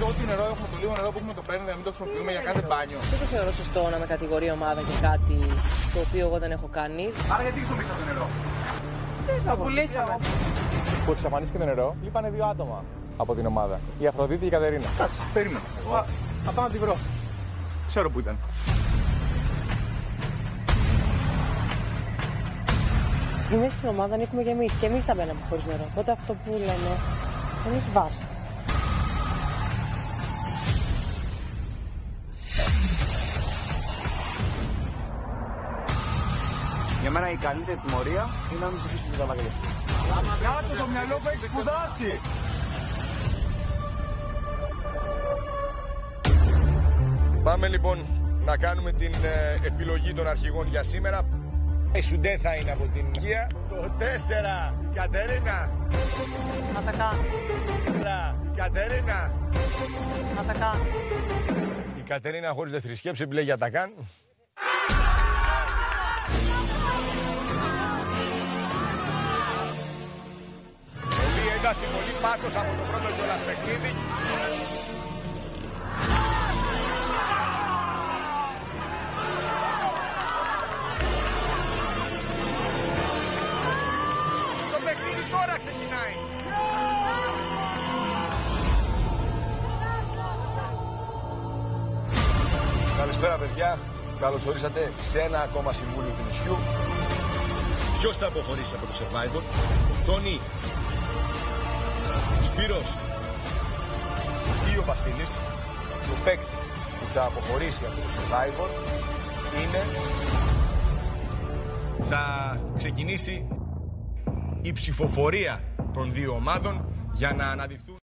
ό,τι νερό έχουμε, το λίγο νερό που έχουμε το παίρνουμε, να μην το χρησιμοποιούμε για κάθε μπάνιο. Δεν το θεωρώ σωστό να με κατηγορεί ομάδα για κάτι το οποίο εγώ δεν έχω κάνει. Άρα γιατί χρησιμοποιήσατε το νερό? Το πουλήσαμε. Που εξαφανίστηκε το νερό, λείπανε 2 άτομα από την ομάδα. Η Αφροδίτη και η Κατερίνα. Κάτσε, περίμενα. Θα πάω να τη βρω. Ξέρω που ήταν. Εμείς στην ομάδα ανήκουμε και εμείς. Και εμείς θα μπαίναμε χωρίς νερό. Οπότε αυτό που λέμε, εμείς βάση. Για μένα η καλύτερη τιμωρία είναι να μην ψηφίσουν την Καλαγρία. Κάτω το μυαλό που έχει σπουδάσει! Πάμε λοιπόν να κάνουμε την επιλογή των αρχηγών για σήμερα. Η Σουντέ θα είναι από την Κία. Το 4, Κατερίνα. Να τα κάνω. Κατερίνα. Να τα κάνω. Η Κατερίνα χωρίς δεύτερη σκέψη επιλέγει για τα καν. Πολύ ένταση, πολύ πάθος από το πρώτο κιόλας παιχνίδι. Το παιχνίδι τώρα ξεκινάει. Καλησπέρα παιδιά, καλώς ορίσατε σε ένα ακόμα συμβούλιο του νησιού. Ποιος θα αποχωρήσει από το Survivor? Τόνι, ο Σπύρος ή ο Βασίλης? Ο παίκτης που θα αποχωρήσει από το Survivor είναι... Θα ξεκινήσει η ψηφοφορία των 2 ομάδων για να αναδειχθούν